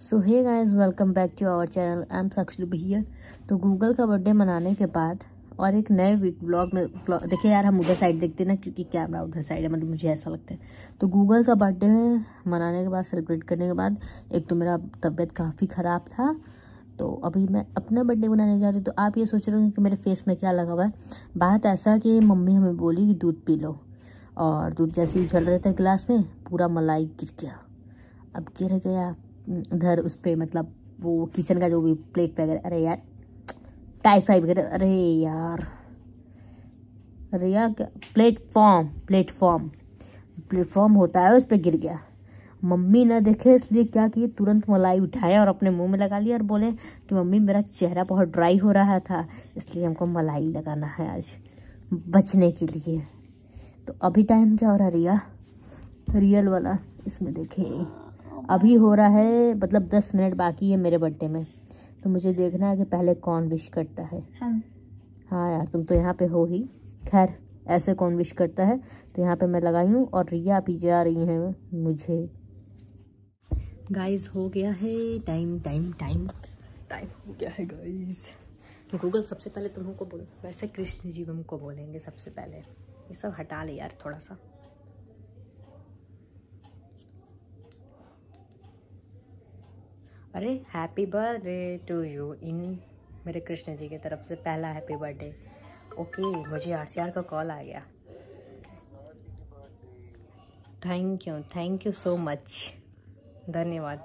So hey guys, welcome back to our channel. I am Sakshi भैया। तो Google का birthday मनाने के बाद और एक नए व्लॉग में देखिए यार, हम उधर साइड देखते ना क्योंकि कैमरा उधर साइड है, मतलब मुझे ऐसा लगता है। तो गूगल का बर्थडे मनाने के बाद, सेलिब्रेट करने के बाद, एक तो मेरा तबीयत काफ़ी ख़राब था, तो अभी मैं अपना बर्थडे मनाने जा रही हूँ। तो आप ये सोच रहे हो कि मेरे फेस में क्या लगा हुआ है। बात ऐसा कि मम्मी हमें बोली कि दूध पी लो, और दूध जैसे ही उछल रहे थे गिलास में, पूरा मलाई गिर गया। अब गिर गया इधर उस पर, मतलब वो किचन का जो भी प्लेट पे, अरे यार टाइस पाइप वगैरह, अरे यार क्या प्लेटफॉर्म होता है, उस पर गिर गया। मम्मी ना देखे इसलिए क्या किए, तुरंत मलाई उठाया और अपने मुंह में लगा लिया और बोले कि मम्मी मेरा चेहरा बहुत ड्राई हो रहा था, इसलिए हमको मलाई लगाना है आज बचने के लिए। तो अभी टाइम क्या हो रहा है रियल वाला, इसमें देखें अभी हो रहा है, मतलब 10 मिनट बाकी है मेरे बर्थडे में। तो मुझे देखना है कि पहले कौन विश करता है। हाँ यार, तुम तो यहाँ पे हो ही। खैर, ऐसे कौन विश करता है, तो यहाँ पे मैं लगाई हूँ और रिया अभी जा रही है मुझे। गाइस हो गया है टाइम हो गया है गाइस। गूगल सबसे पहले तुमको बोल, वैसे कृष्ण जी हमको बोलेंगे सबसे पहले। ये सब हटा ले यार थोड़ा सा। अरे हैप्पी बर्थडे टू यू इन मेरे कृष्ण जी की तरफ से पहला हैप्पी बर्थडे। ओके, मुझे आरसीआर का कॉल आ गया। थैंक यू सो मच, धन्यवाद।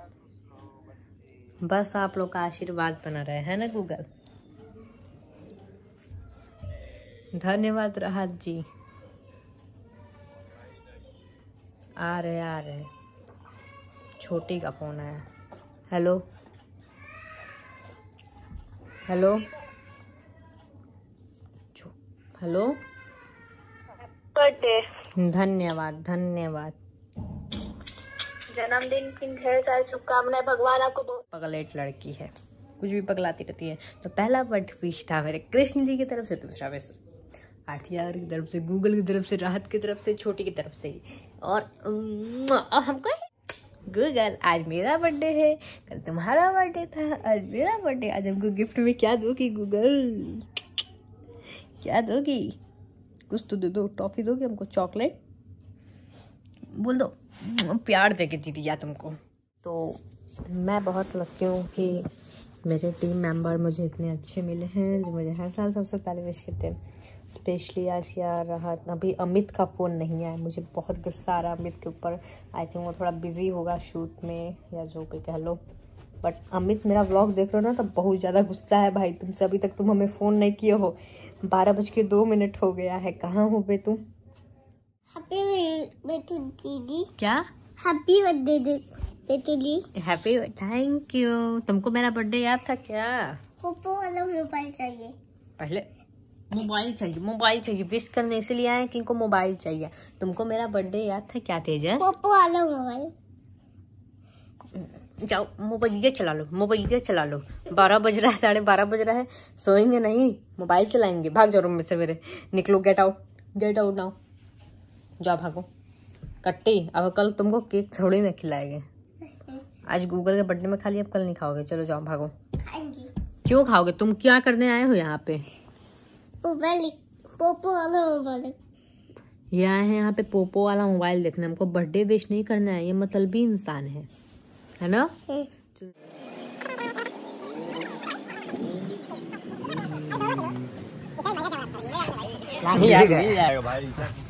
बस आप लोग का आशीर्वाद बना रहे हैं ना गूगल। धन्यवाद राहत जी। आ रहे छोटी का फोन है। Hello birthday. धन्यवाद। जन्मदिन की ढेर सारी शुभकामनाएं। भगवान आपको बहुत। पगलेट लड़की है, कुछ भी पगलाती रहती है। तो पहला बर्थडे विश था मेरे कृष्ण जी की तरफ से, दूसरा विश आरटीआर की तरफ से, गूगल की तरफ से, राहत की तरफ से, छोटी की तरफ से। और हमको गूगल, आज मेरा बर्थडे है, कल तुम्हारा बर्थडे था, आज मेरा बर्थडे। आज हमको गिफ्ट में क्या दोगी गूगल, क्या दोगी? कुछ तो दे दो, टॉफी दोगी हमको, चॉकलेट बोल दो, प्यार देके दे दिया तुमको। तो मैं बहुत लकी हूँ कि मेरे टीम मेंबर मुझे इतने अच्छे मिले हैं, जो मुझे हर साल सबसे पहले विश करते हैं। स्पेशली आरसीआर, राहत। अभी अमित का फ़ोन नहीं आया, मुझे बहुत गुस्सा आ रहा है अमित के ऊपर। आई थिंक वो थोड़ा बिजी होगा शूट में, या जो भी कह लो। बट अमित मेरा व्लॉग देख रहे हो ना, तो बहुत ज़्यादा गुस्सा है भाई तुमसे। अभी तक तुम हमें फ़ोन नहीं किए हो, 12:02 हो गया है। कहाँ हो बे तुम? हैप्पी बर्थडे दीदी। क्या हैप्पी बर्थडे दीदी। Happy, thank you. तुमको मेरा बर्थडे याद था क्या? पोपो वाला मोबाइल चाहिए। पहले मोबाइल चाहिए विश करने, इसलिए आए कि इनको मोबाइल चाहिए। तुमको मेरा बर्थडे याद था क्या तेजस? पोपो वाला मोबाइल। जाओ मोबाइल चला लो। 12 बज रहा है, 12:30 बज रहा है। सोएंगे नहीं, मोबाइल चलाएंगे। भाग जाओ रूम में से मेरे, निकलो। Get out now. जाओ भागो कट्टी। अब कल तुमको केक थोड़ी ना खिलाएंगे। आज गूगल के बर्थडे में खा लिया, अब कल नहीं खाओगे। चलो जाओ भागो। क्यों खाओगे? तुम क्या करने आए हो यहाँ पे? पोपो वाला मोबाइल। ये आए हैं यहाँ पे पोपो वाला मोबाइल देखने। हमको बर्थडे विश नहीं करना है, ये मतलबी इंसान है ना? भाई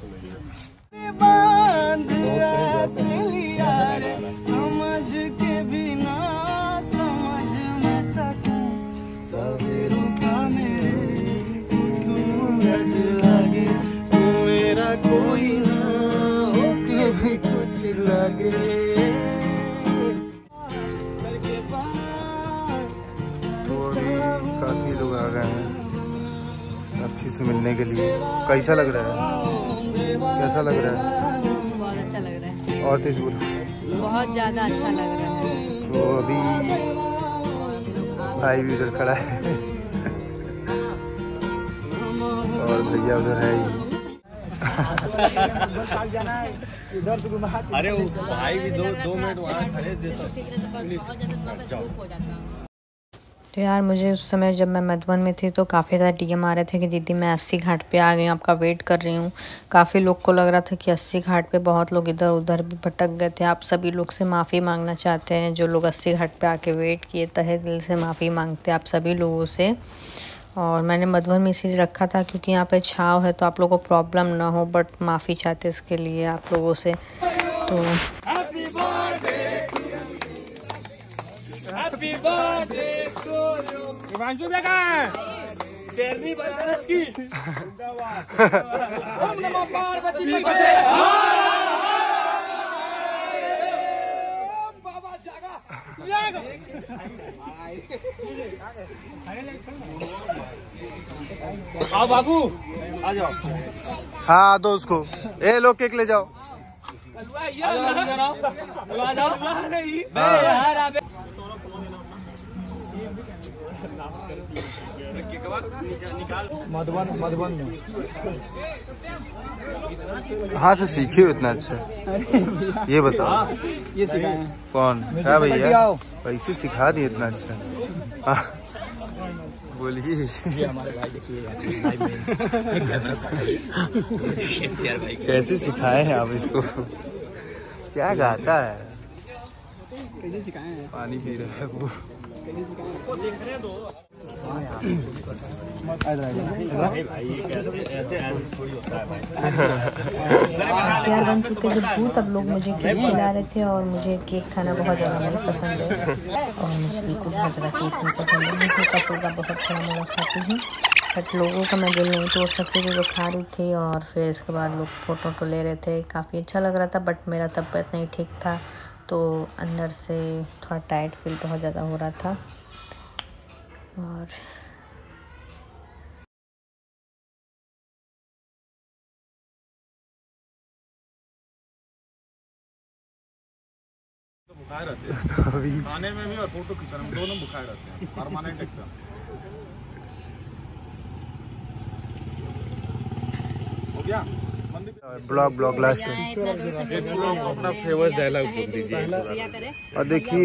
समझ के बिना समझ में सकूं, सवेरों का मेरे सूरज लगे, तू मेरा कोई ना हो कभी कुछ लगे। तो अभी काफी लोग आ गए हैं अच्छी से मिलने के लिए। कैसा लग रहा है? बहुत अच्छा लग रहा है। और तेज बोलो। बहुत ज्यादा अच्छा लग रहा है। तो अभी भाई भी उधर खड़ा है और भैया उधर है ही। अरे वो भाई भी 2 मिनट वहाँ खड़े थे। तो यार मुझे उस समय जब मैं मधुबन में थी तो काफ़ी ज़्यादा डीएम आ रहे थे कि दीदी मैं 80 घाट पे आ गई, आपका वेट कर रही हूँ। काफ़ी लोग को लग रहा था कि 80 घाट पे बहुत लोग इधर उधर भी भटक गए थे। आप सभी लोग से माफ़ी मांगना चाहते हैं जो लोग 80 घाट पे आके वेट किए, तहे दिल से माफ़ी मांगते हैं आप सभी लोगों से। और मैंने मधुबन में इसीलिए रखा था क्योंकि यहाँ पे छाव है तो आप लोगों को प्रॉब्लम ना हो, बट माफ़ी चाहते इसके लिए आप लोगों से। तो happy birthday to you Himanshu बेगा शेरनी बरस की ओम नमः पार्वती पते बाबा जागा आओ बाबू आ जाओ। हाँ दो उसको, ए लो केक ले जाओ। मधुबन में हाँ से सीखे हो इतना अच्छा। ये बताओ ये सिखाए हैं। कौन है भैया? पैसे सिखा दिए इतना अच्छा। हाँ, बोलिए। कैसे सिखाए हैं आप इसको? क्या गाता है? कैसे सिखाए हैं? पानी पी रहा है वो। यार बन चुके थे भूत, अब लोग मुझे केक खिला रहे थे और मुझे केक खाना बहुत ज़्यादा नहीं पसंद है और मुझे बिल्कुल बहुत ज़्यादा केक नहीं पसंद है। मैं कपूर का बहुत थोड़ा मोड़ा खाती हूँ, बट लोगों का मैं दिल नहीं तोड़ सकती थी जो खा रही थी। और फिर इसके बाद लोग फ़ोटो तो ले रहे थे, काफ़ी अच्छा लग रहा था, बट मेरा तबीयत नहीं ठीक था तो अंदर से थोड़ा टाइट फील बहुत ज़्यादा हो रहा था। और बुखार रहते हैं खाने में भी और फोटो खिंचाने में दोनों बुखार रहते हैं परमानेंट एकदम। हो गया ब्लॉग लास्ट अपना फेमस डायलॉग बोल दीजिए। और देखिए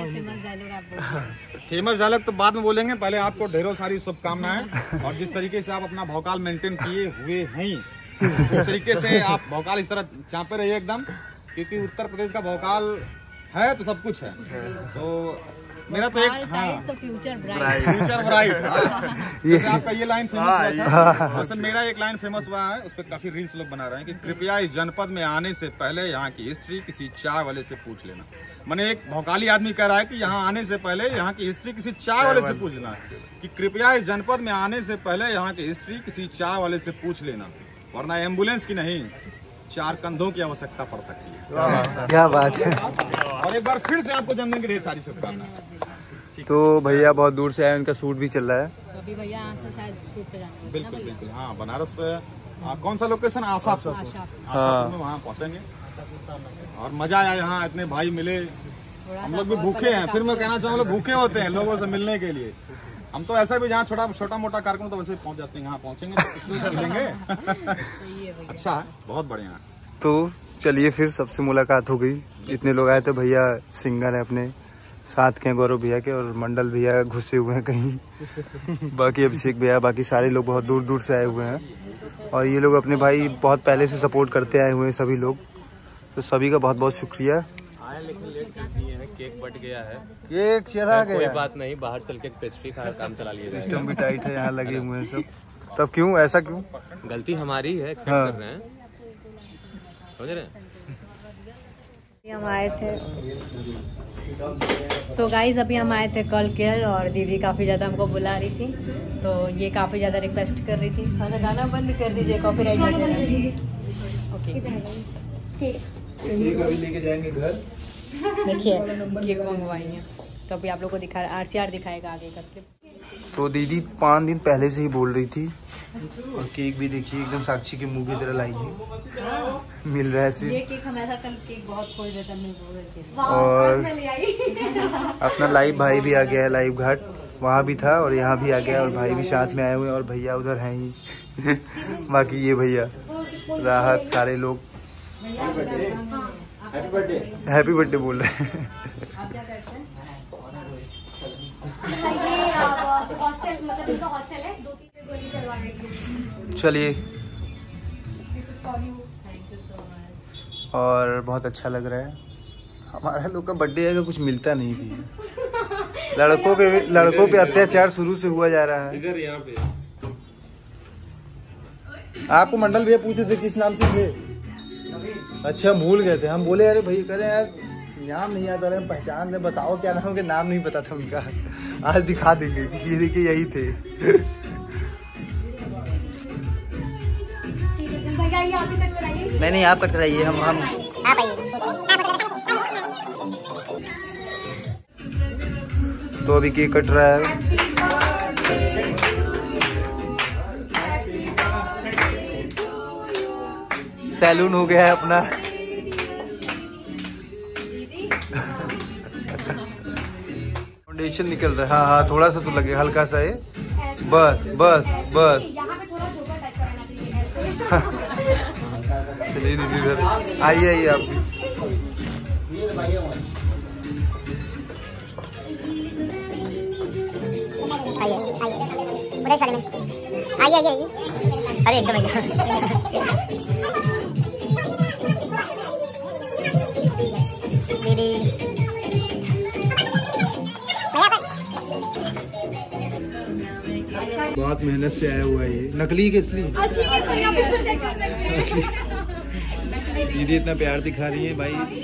फेमस डायलॉग तो बाद में बोलेंगे, पहले आपको ढेरों सारी शुभकामनाएं। और जिस तरीके से आप अपना भौकाल मेंटेन किए हुए हैं उस तरीके से आप भौकाल इस तरह चापे रहिए एकदम, क्योंकि उत्तर प्रदेश का भौकाल है तो सब कुछ है। तो मेरा तो एक तो फ्यूचर ब्राइट जैसे आपका ये लाइन फेमस हुआ था, वैसे मेरा एक लाइन फेमस हुआ है, उस पर काफी रील्स लोग बना रहे हैं कि कृपया इस जनपद में आने से पहले यहाँ की हिस्ट्री किसी चाय वाले से पूछ लेना। मैंने एक भौकाली आदमी कह रहा है कि यहाँ आने से पहले यहाँ की हिस्ट्री किसी चाय वाले से पूछ लेना, कि कृपया इस जनपद में आने से पहले यहाँ की हिस्ट्री किसी चाय वाले से पूछ लेना, वरना एम्बुलेंस की नहीं 4 कंधों की आवश्यकता पड़ सकती है। क्या बात है। और एक बार फिर से आपको जन्मदिन की ढेर सारी शुभकामनाएं। तो भैया बहुत दूर से आए, उनका शूट भी चल रहा है अभी भैया यहाँ से शायद शूट पे जाना है। बिल्कुल बिल्कुल हाँ, बनारस से कौन सा लोकेशन? आशापुर में वहाँ पहुँचेंगे और मजा आया। यहाँ इतने भाई मिले, हम लोग भी भूखे हैं। फिर मैं कहना चाहूँगा भूखे होते हैं लोगों से मिलने के लिए। हम तो ऐसा भी जहाँ छोटा मोटा कार्यक्रम तो वैसे पहुँच जाते हैं, यहाँ पहुँचेंगे तो मिलेंगे। अच्छा है, बहुत बढ़िया है। तो चलिए फिर सबसे मुलाकात हो गई। इतने लोग आए थे, भैया सिंगर है अपने साथ के, गौरव भैया के, और मंडल भैया घुसे हुए हैं कहीं, बाकी अभिषेक भैया, बाकी सारे लोग बहुत दूर दूर से आए हुए हैं। और ये लोग अपने भाई बहुत पहले से सपोर्ट करते आए हुए हैं सभी लोग, तो सभी का बहुत बहुत शुक्रिया। लेकिन लेट कर दिए हैं, केक बट गया है। केक चला गया, कोई बात नहीं, बाहर चल के पेस्ट्री खा काम चला लिया जाएगा। सिस्टम भी टाइट है, यहाँ लगे हुए हैं सब। तब क्यों ऐसा क्यों? गलती हमारी है, एक्सेप्ट कर रहे हैं, समझ रहे हैं। हम आए थे सो गाइज अभी हम आए थे कॉल केयर और दीदी काफ़ी ज़्यादा हमको बुला रही थी, तो ये काफ़ी ज़्यादा रिक्वेस्ट कर रही थी खाना गाना बंद कर दीजिए, कॉपीराइट लग जाएगा। ओके लेके जाएंगे घर। देखिए केक मंगवाई है, तो अभी आप लोग को दिखा RCR दिखाएगा आगे करके। तो दीदी 5 दिन पहले से ही बोल रही थी, और केक भी देखिए एकदम साक्षी के मुंह की तरह लाई है, मिल रहा है सिर्फ। ये केक हम ऐसा कल केक बहुत खोज देता है। और अपना लाइव भाई भी आ गया है, लाइव घाट वहाँ भी था और यहाँ भी आ गया, और भाई भी साथ में आए हुए हैं, और भैया उधर हैं ही। बाकी ये भैया राहत, सारे लोग हैप्पी बर्थडे बोल रहे हैं। आप क्या करते हैं? ये हॉस्टल, मतलब इनका हॉस्टल है, 2-3 पे गोली चलवा रहे थे। चलिए, this is for you. Thank you so much. और बहुत अच्छा लग रहा है। हमारा लोग का बर्थडे है, कुछ मिलता नहीं भी है। लड़कों पे अत्याचार शुरू से हुआ जा रहा है। इधर यहाँ पे आपको मंडल भैया पूछे थे किस नाम से थे? अच्छा, भूल गए थे। हम बोले अरे भैया, कह रहे यार नाम नहीं याद आ रहा है, पहचान रहे, बताओ क्या नाम है। नाम नहीं पता था उनका। आज दिखा देंगे कि ये देखिए यही थे। भैया ये आप ही कट कराइए। नहीं, आप कट कराइए। हम तो अभी केक कट रहा है। सैलून हो गया है अपना। फाउंडेशन निकल रहा है। हाँ, थोड़ा सा तो लगे, हल्का सा है। बस बस बस। यहाँ पे थोड़ा जोकर टाइप कराना चाहिए ऐसे। चलिए दीदी इधर आइए आप। आइए अरे एकदम दीदी बहुत मेहनत से आया हुआ है ये। नकली के असली दीदी इतना प्यार दिखा रही है भाई।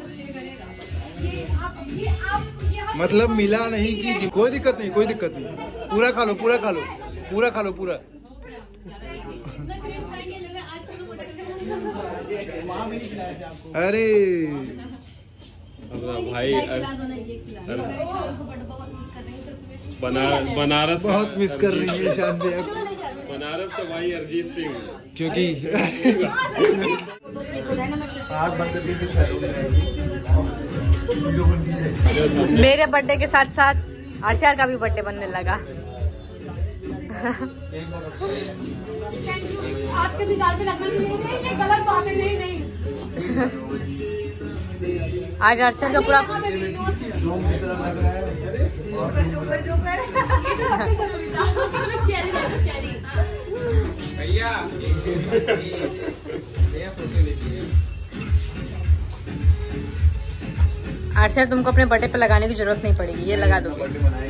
मतलब मिला नहीं कि कोई दिक्कत नहीं, कोई दिक्कत नहीं। पूरा खा लो, पूरा खा लो, पूरा खा लो, पूरा। अरे भाई बनारस बहुत मिस कर रही है शान भैया को। बनारस तो भाई अरिजीत सिंह, क्योंकि आग बंद करके तो मेरे बर्थडे के साथ साथ आचार का भी बर्थडे बनने लगा। आपके भी गाल पे लगना चाहिए। नहीं, गलत बात है। नहीं आज आचार का पूरा आचार तुमको अपने बर्थडे पे लगाने की जरूरत नहीं पड़ेगी, ये लगा दोगे।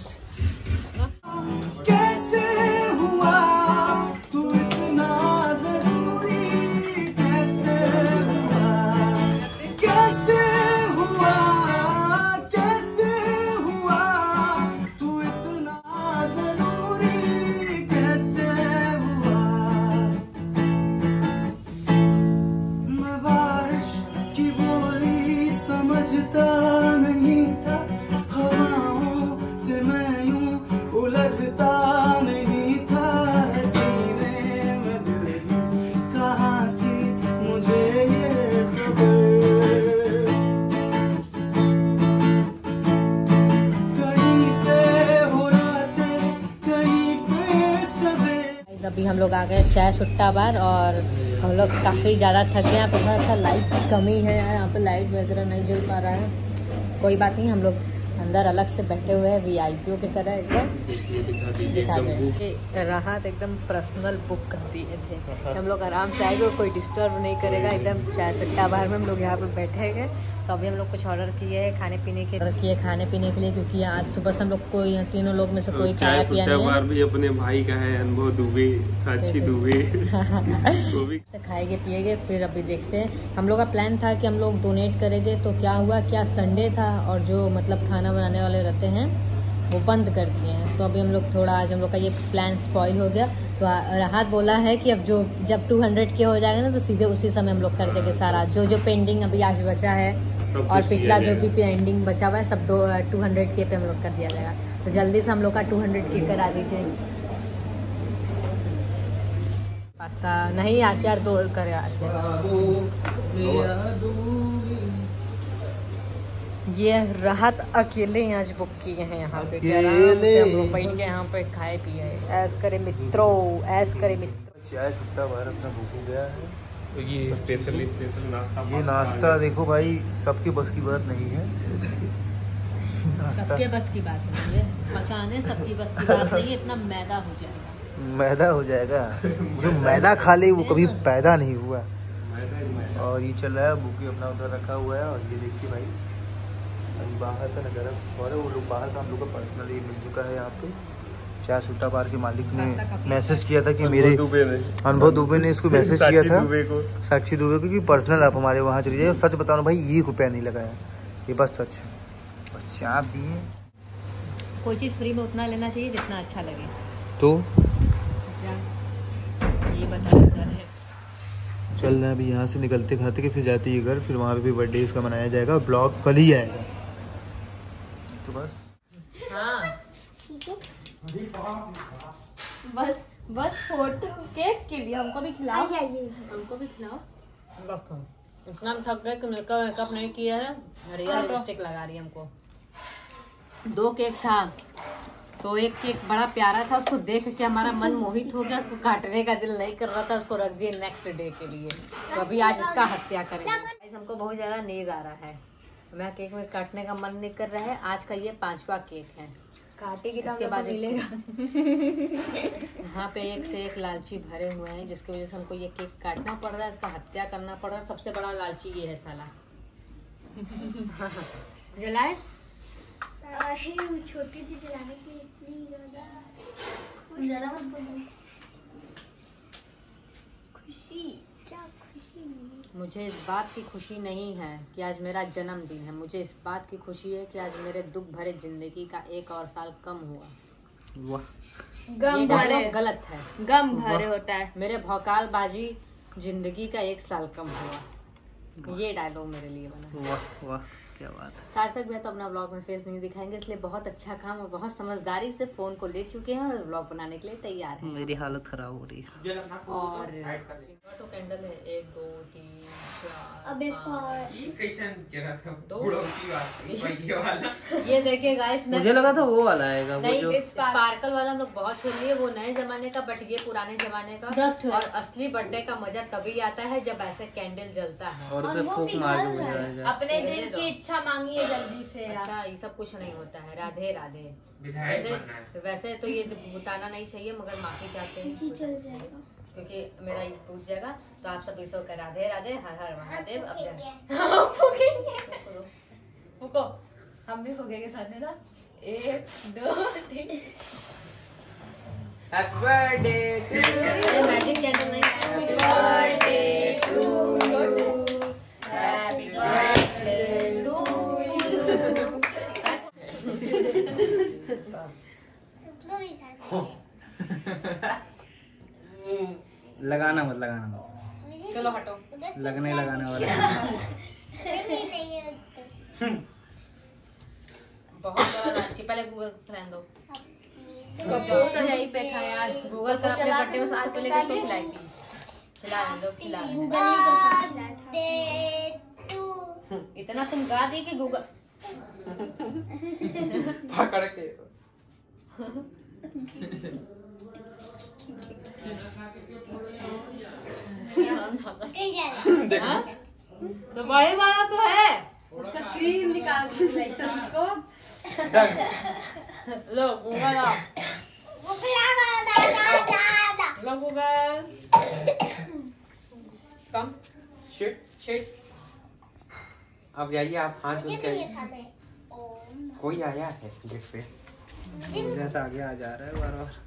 अभी हम लोग आ गए चाय सुट्टा बार और हम लोग काफ़ी ज़्यादा थक गए। यहाँ पे थोड़ा सा लाइट की कमी है, यहाँ पे लाइट वगैरह नहीं जल पा रहा है। कोई बात नहीं, हम लोग अंदर अलग से बैठे हुए हैं वीआईपीओ की तरह। एकदम दिखा दें, राहत एकदम पर्सनल बुक कर दिए थे। हम लोग आराम से आएंगे, कोई डिस्टर्ब नहीं करेगा। एकदम चाय सुट्टा बार में हम लोग यहाँ पे बैठे गए। तो अभी हम लोग कुछ ऑर्डर किए हैं खाने पीने के लिए, क्योंकि आज सुबह से हम लोग कोई तीनों लोग में से कोई चाय पिया नहीं है। भी अपने भाई का है, अनुभव दुबे, साक्षी दुबे वो भी खाएंगे पिएंगे। फिर अभी देखते हैं, हम लोग का प्लान था कि हम लोग डोनेट करेंगे। तो क्या हुआ, क्या संडे था और जो मतलब खाना बनाने वाले रहते हैं वो बंद कर दिए हैं। तो अभी हम लोग थोड़ा, आज हम लोग का ये प्लान स्पॉइल हो गया। तो राहत बोला है कि अब जब 200 के हो जाएगा ना, तो सीधे उसी समय हम लोग कर देंगे सारा जो पेंडिंग अभी आज बचा है और पिछला जो भी पेंडिंग बचा हुआ है सब 200 के पे हम लोग कर दिया जाएगा। तो जल्दी से हम लोग का 200 के करा दीजिए। पास्ता नहीं, आचार तो करे ये राहत अकेले ही आज बुक किए हैं यहाँ पे। आराम से हम लोग बैठ के यहाँ पे खाए पिए। ऐस करे मित्रों, ऐस करे मित्रों। चाय सुट्टा बाहर अपना बुक हो गया है। तो ये स्पेशल नाश्ता, ये नाश्ता देखो भाई सबके बस की बात नहीं है। सबके बस की बात नहीं है, पकाने सबकी बस की बात नहीं है, इतना मैदा हो जाएगा। मैदा हो जाएगा, जो मैदा खा ले वो कभी पैदा नहीं हुआ। और ये चल रहा है, बुकी अपना उधर रखा हुआ है। और ये देखिए भाई अभी बाहर का नज़ारा और वो लोग बाहर का हम लोग का पर्सनली मिल चुका है यहाँ पे। चाय सुट्टा बार के मालिक ने मैसेज किया था कि मेरे अनुभव दुबे ने इसको मैसेज किया था, साक्षी दुबे को, कि पर्सनल आप हमारे वहाँ चली जाइए। सच बताओ भाई, 1 रुपया नहीं लगाया, ये बस सच है। बस चाप दिए। कोई चीज़ फ्री में उतना लेना चाहिए जितना अच्छा लगे। तो ये बता है। चल रहे हैं अभी यहाँ से निकलते खाते कि फिर जाते ही घर, फिर वहाँ पे भी बर्थडे इसका मनाया जाएगा। ब्लॉग कल ही आएगा। तो बस हाँ बस फोटो केक के लिए हमको भी खिलाओ, हमको भी खिलाओ। इतना थक गए कि मेकअप नहीं किया है, रियल लिपस्टिक लगा रही है हमको। 2 केक था, तो एक केक बड़ा प्यारा था, उसको देख के हमारा मन मोहित हो गया, उसको काटने का दिल नहीं कर रहा था, उसको रख दिए नेक्स्ट डे के लिए। तो अभी आज उसका हत्या करेंगे। हमको बहुत ज्यादा नींद आ रहा है, मैं केक में काटने का मन नहीं कर रहा है। आज का ये 5वां केक है, काटेगी इसके बाद मिलेगा। यहाँ पे 1 से 1 लालची भरे हुए हैं, जिसकी वजह से हमको ये केक काटना पड़ रहा है, इसका हत्या करना पड़ रहा है। सबसे बड़ा लालची ये है साला। जलाए छोटी थी जलाने की, इतनी ज्यादा खुशी, क्या खुशी मिली मुझे इस बात की खुशी नहीं है कि आज मेरा जन्मदिन है, मुझे इस बात की खुशी है कि आज मेरे दुख भरे जिंदगी का 1 और साल कम हुआ। गम भरे गलत है, गम भरे होता है। मेरे भौकालबाजी जिंदगी का 1 साल कम हुआ। ये डायलॉग मेरे लिए बना। वाह वाह क्या बात है। सार्थक भैया तो अपना व्लॉग में फेस नहीं दिखाएंगे, इसलिए बहुत अच्छा काम और बहुत समझदारी से फोन को ले चुके हैं और व्लॉग बनाने के लिए तैयार हैं। मेरी हालत खराब हो रही है। और तो कैंडल है 1 2 3 4 अब एक और ये देखिए गाइस, मुझे लगा था वो वाला आएगा, वो नहीं, जो स्पार्कल वाला हम लोग बहुत खेल लिए, वो नए जमाने का, बट ये पुराने जमाने का। और असली बर्थडे का मजा तभी आता है जब ऐसे कैंडल जलता है और उसे फूंक मार के बुझाएगा। अपने दिल की इच्छा मांगिए जल्दी से। अच्छा, ये सब कुछ नहीं होता है। राधे राधे। वैसे तो ये बुताना नहीं चाहिए, मगर माफी चाहते हैं चल जाएगा क्योंकि मेरा ये पूछ जाएगा। तो आप सभी को राधे राधे, हर हर महादेव। अब फूको, हम भी फूकेंगे साथ में ना। 1 2 3। Happy birthday to magic candle नहीं है। Happy birthday to you, happy birthday to लगाना मत। चलो हटो, लगाने वाला। बहुत बड़ा लालची। पहले गूगल रहने दो। तो यही पे था यार। गूगल का अपने बर्थडे में सबसे पहले किसको खिलाई थी? खिला दो, खिला दो। इतना तुम गा दी कि गूगल पकड़ के तो वही वाला तो है। उसका क्रीम निकाल उसको। लो गूगल, लो गूगल, कम शिट। अब जाइए आप हाथ धो के। कोई आया है गेट पे, जैसा आगे आ जा रहा है बार बार।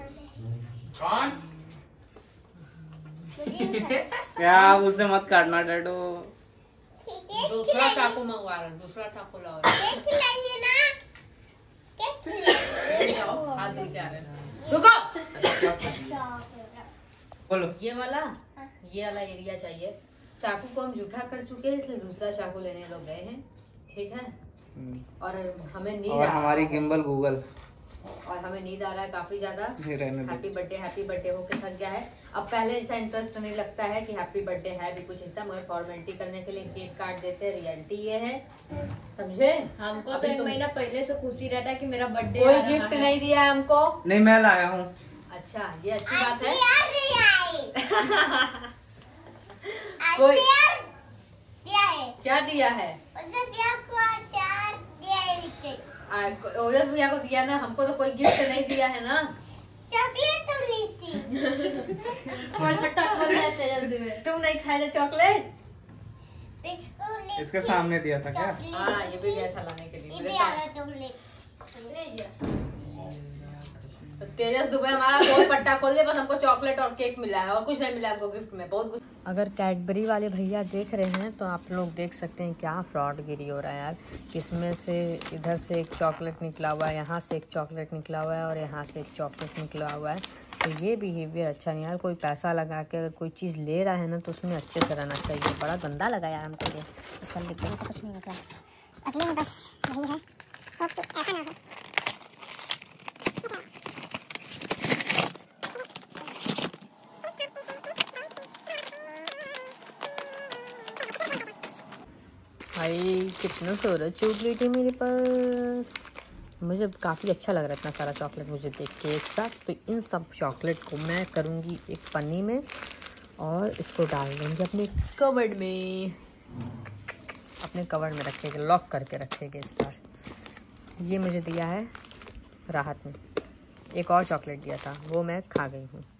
क्या उससे मत काटना डैडो। दूसरा चाकू मंगवा रहे, दूसरा चाकू लाओ। हाथ धुल के आ रहे हैं। रुको, बोलो। ये वाला एरिया चाहिए। चाकू को हम जूठा कर चुके हैं, इसलिए दूसरा चाकू लेने लोग गए हैं। ठीक है। और हमें नींद और हमारी गिम्बल गूगल, और हमें नींद आ रहा है काफी ज्यादा। हैप्पी बर्थडे होके थक गया है। अब पहले जैसा इंटरेस्ट नहीं लगता है कि हैप्पी बर्थडे है भी कुछ हिस्सा, मगर फॉर्मेलिटी करने के लिए केक काट देते हैं। रियलिटी ये है, समझे? हमको तो 1 महीना पहले से खुशी रहता है कि मेरा बर्थडे। कोई गिफ्ट नहीं दिया है हमको। नहीं, मैं लाया हूँ। अच्छा, ये अच्छी बात है। कोई दिया है। क्या दिया है? ओजस भैया को दिया ना, हमको तो कोई गिफ्ट नहीं दिया है ना। चॉकलेट तुम ली थी। कोई फटाक खोल ले तेजस दिए। तुम नहीं खाए थे चॉकलेट? इसके सामने दिया था क्या? हाँ ये भी गया था लाने के लिए। ये भी आ रहा चॉकलेट। तो तेजस दुबे हमारा बहुत पट्टा खोल दे, बस हमको चॉकलेट और केक मिला है और कुछ नहीं मिला हमको गिफ्ट में। बहुत कुछ। अगर कैडबरी वाले भैया देख रहे हैं तो आप लोग देख सकते हैं क्या फ्रॉडगिरी हो रहा है यार। किसमें से इधर से एक चॉकलेट निकला हुआ है, यहाँ से एक चॉकलेट निकला हुआ है और यहाँ से एक चॉकलेट निकला हुआ है। तो ये बिहेवियर अच्छा नहीं यार। कोई पैसा लगा के अगर कोई चीज़ ले रहा है ना तो उसमें अच्छे से रहना चाहिए। बड़ा गंदा लगा यार हमको ये। इस वाले डिब्बे में से कुछ नहीं निकला। अगले में बस यही है। होप कि ऐसा ना हो। भाई कितना सारा चॉकलेट है मेरे पास। मुझे काफ़ी अच्छा लग रहा है इतना सारा चॉकलेट मुझे देख के एक साथ। तो इन सब चॉकलेट को मैं करूँगी एक पन्नी में और इसको डाल देंगे अपने कवर्ड में। अपने कवर्ड में रखेंगे, लॉक करके रखेंगे इस बार। ये मुझे दिया है राहत ने। एक और चॉकलेट दिया था वो मैं खा गई हूँ।